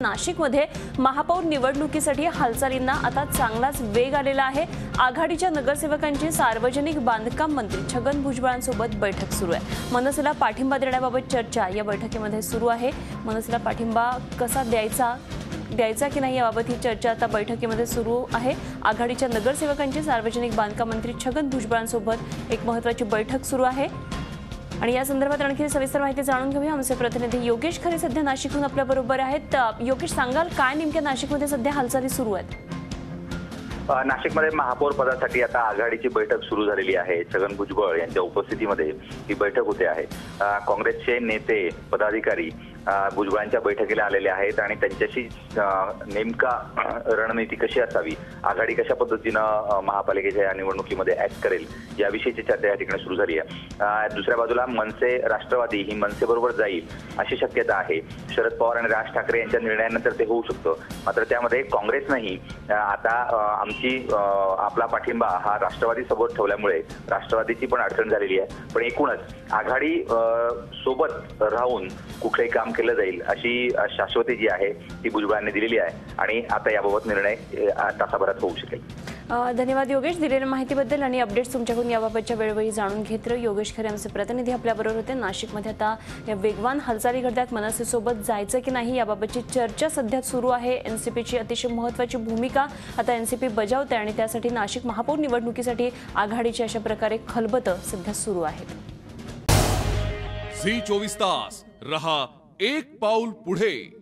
नाशिकमध्ये महापौर निवडणुकीसाठी हालचालींना आता चांगलाच वेग आलेला आहे। आघाडीच्या नगरसेवकांची सार्वजनिक बांधकाम मंत्री छगन भुजबळांसोबत बैठक सुरू आहे। मनसेला पाठिंबा देण्याबाबत चर्चा या बैठकीमध्ये सुरू आहे। मनसेला पाठिंबा कसा द्यायचा की नाही याबाबत ही चर्चा आता बैठकीमध्ये सुरू आहे। आघाडीच्या नगरसेवकांची सार्वजनिक बांधकाम मंत्री छगन भुजबळांसोबत एक महत्त्वाची बैठक सुरू आहे आणि या संदर्भात आणखी सविस्तर माहिती जाणून घेऊया। आमचे प्रतिनिधी योगेश खरे सध्या नाशिकहून आपल्या बरोबर आहेत। योगेश, सांगाल काय नेमक्या नाशिकमध्ये सध्या हालचाली सुरू आहेत? नाशिकमध्ये महापौर पदासाठी आता आघाडीची बैठक सुरू झालेली आहे। छगन भुजबळ यांच्या उपस्थितीमध्ये ही बैठक होते आहे। काँग्रेसचे नेते पदाधिकारी भुजबळांच्या बैठकीला आलेले आहेत आणि त्यांच्याशी नेमका रणनीती कशी असावी, आघाडी कशा पद्धतीनं महापालिकेच्या या निवडणुकीमध्ये ऍक्ट करेल याविषयीची चर्चा या ठिकाणी सुरू झाली आहे। दुसऱ्या बाजूला मनसे राष्ट्रवादी ही मनसेबरोबर जाईल अशी शक्यता आहे। शरद पवार आणि राज ठाकरे यांच्या निर्णयानंतर ते होऊ शकतं, मात्र त्यामध्ये काँग्रेसनंही आता आपला पाठिंबा हा राष्ट्रवादी सोबत ठेवल्यामुळे राष्ट्रवादीची पण अडचण झालेली आहे। पण एकूणच आघाडी सोबत राहून कुठलंही काम केलं जाईल अशी शाश्वती जी आहे ती भुजबळांनी दिलेली आहे आणि आता याबाबत निर्णय तासाभरात होऊ शकेल। धन्यवाद योगेश, दिलेल्या माहितीबद्दल आणि अपडेट्स तुमच्याकडून याबाबतच्या वेळोवेळी जाणून घेत राहू। योगेश खरे आमचे प्रतिनिधी आपल्याबरोबर होते। नाशिकमध्ये आता या वेगवान हालचाली घडतात, मनसेसोबत जायचं की नाही याबाबतची चर्चा सध्या सुरू आहे। एनसीपीची अतिशय महत्त्वाची भूमिका आता एनसीपी बजावते आणि त्यासाठी नाशिक महापौर निवडणुकीसाठी आघाडीची अशा प्रकारे खलबतं सध्या सुरू आहेत। झी 24 तास रहा एक पाऊल पुढे।